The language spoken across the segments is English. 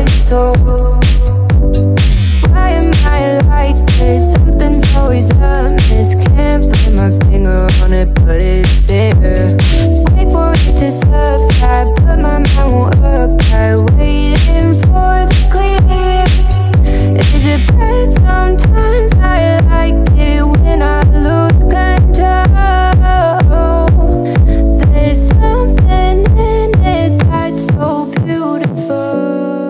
my soul. Why am I like this? Something's always amiss. Can't put my finger on it, but it's there. Wait for it to subside, but my mind won't apply. Waiting for the clear. Is it bad? Sometimes I like it when I lose control. There's something in it that's so beautiful.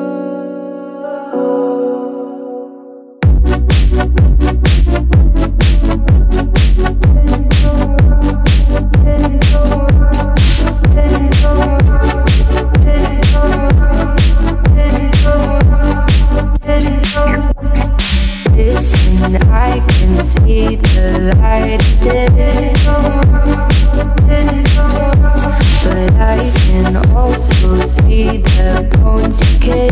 Listen, I can see the light of day, but I can also see the bones decay.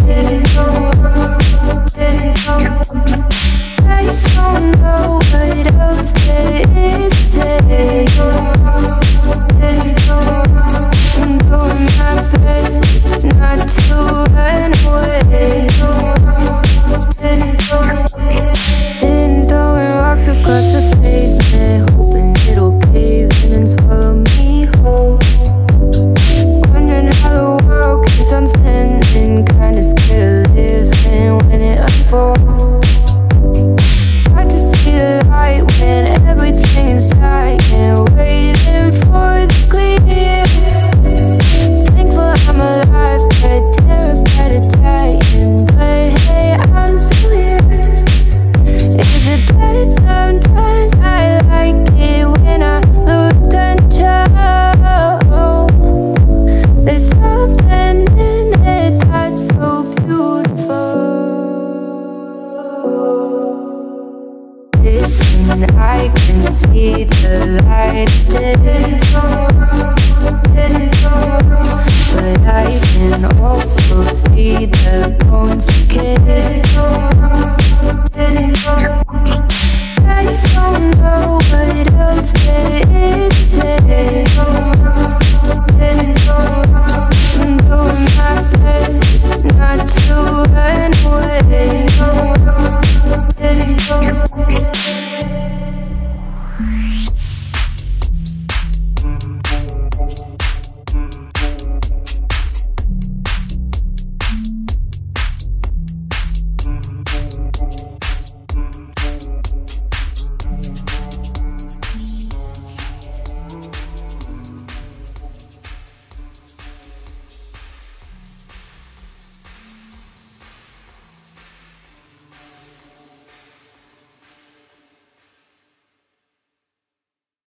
I don't know what else there is to say. I'm doing my best not to run away. Sittin throwing rocks across the pavement, hoping it'll cave in and swallow me whole. Wondering how the world keeps on spinning, kinda scared of living when it unfolds. Hard to see the light when everything is dying, waiting for the clear. Thankful I'm alive, but terrified of dying. But hey, I'm still here. Is it bad? Sometimes I like it when I lose control. There's something in it that's so beautiful. Listen, I can see the light of day, but I can also see the bones decay. I don't know what else there is to say. I'm doing my best not to run away.